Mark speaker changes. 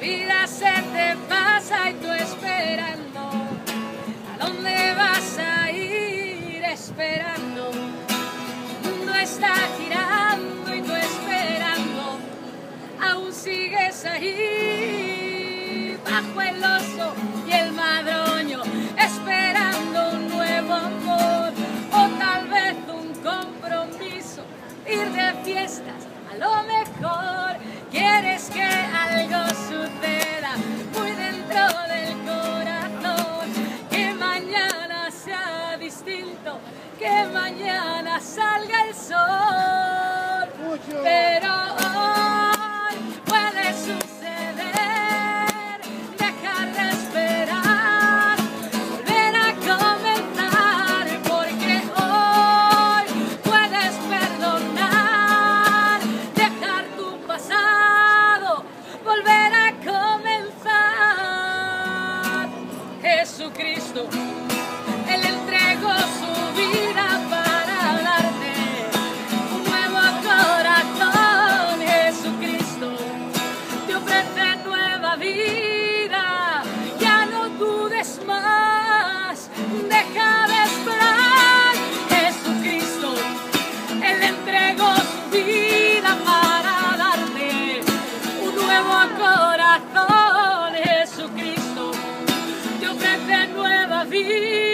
Speaker 1: vida se te pasa y tú esperando. ¿A dónde vas a ir esperando? El mundo está girando y tú esperando. Aún sigues ahí bajo el oso y el madroño, esperando un nuevo amor o tal vez un compromiso, ir de fiestas. A lo mejor quieres que algo suceda muy dentro del corazón, que mañana sea distinto, que mañana salga el sol. Pero hoy puede suceder, dejar de esperar, volver a comenzar, porque hoy puedes perdonar, dejar tu pasado, volver a comenzar. Jesucristo, Él entregó su vida para darte un nuevo corazón. Jesucristo te ofrece nueva vida, ya no dudes más, deja de esperar. Jesucristo, Él entregó su vida para darte un nuevo corazón. Jesucristo te ofrece nueva vida.